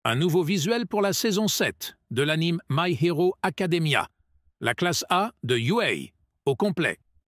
Un nouveau visuel pour la saison 7 de l'anime My Hero Academia. La classe A de UA, au complet.